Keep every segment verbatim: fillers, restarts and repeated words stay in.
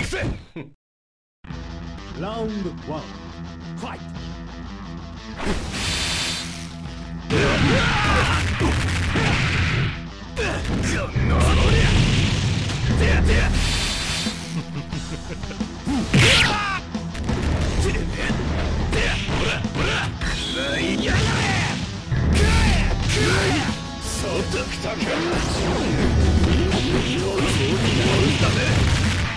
せ。 ラウンドワン、ファイト。 このでやでや。てめえでや、ほらほら、くらいやがれ。くらえくらえ。そうときたか。色がそうになるんだね。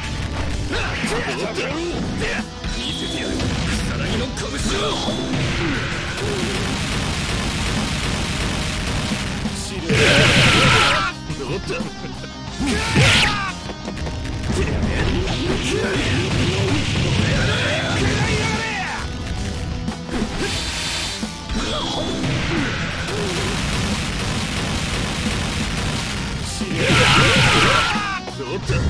見せてやる、草薙の拳を。どうだ。どうだ。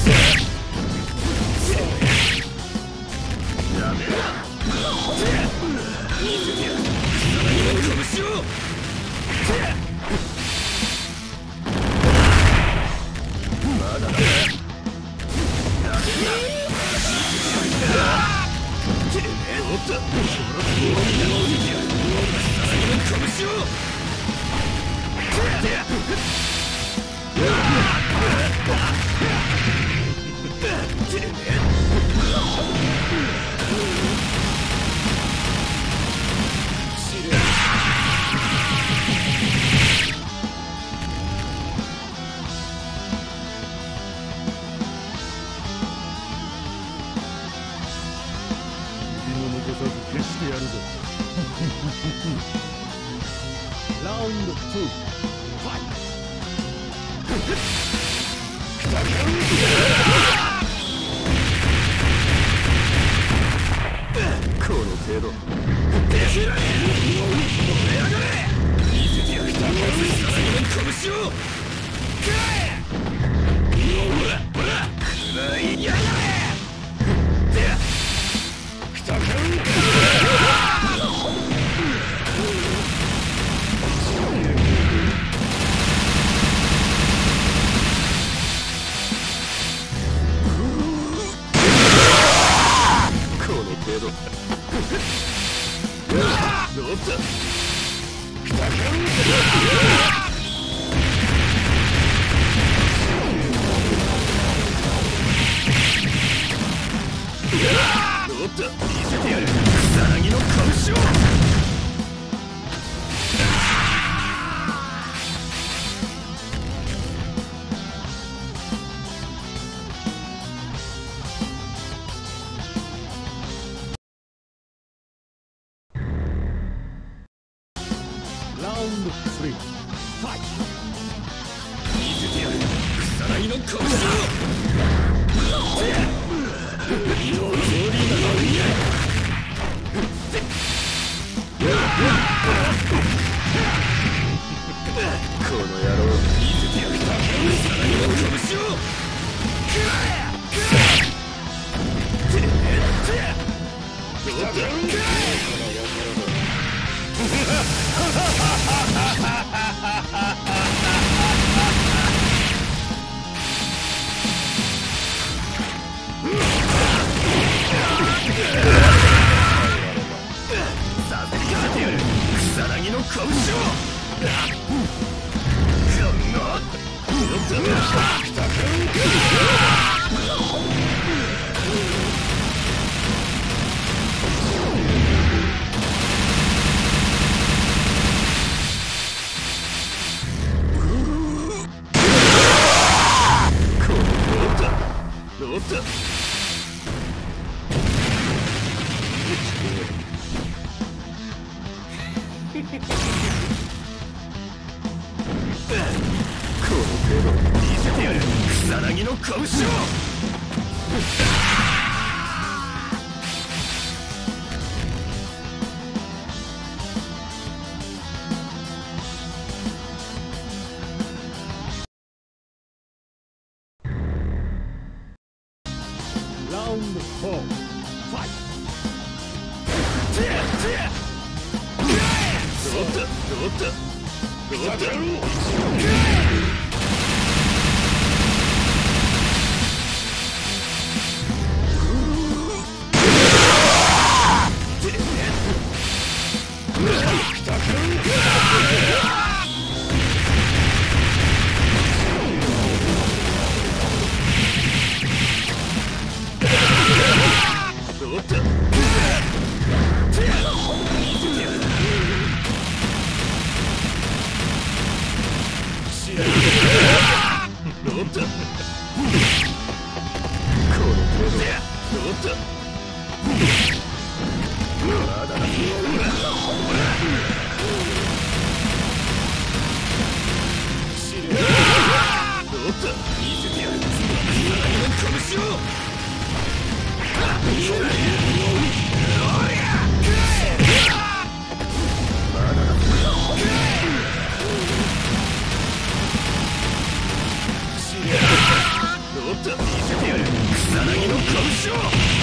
ラウンドツー、ファイト。 この程度。できない。燃え上がれ。見せてやる。草薙の拳を。くらえ。ほらほら、くらいやがれ。で、来たか。どうだ。見せてやる、草薙の拳を。 ラウンドスリー、ファイト。 見せてやる、草薙の拳を。この野郎、見せてやる、草薙の拳を。くらえくらえ。てめえってどうだ。くらえ。させてやる、草薙の拳を。このどうだ。この程度、見せてやる、草薙の拳を。 ラウンドフォー、ファイト。 どうだどうだどうだろう。こっとこの程度やおっとまだだおっと見せてやる柳の拳をまだだおっと見せてやる草薙の拳を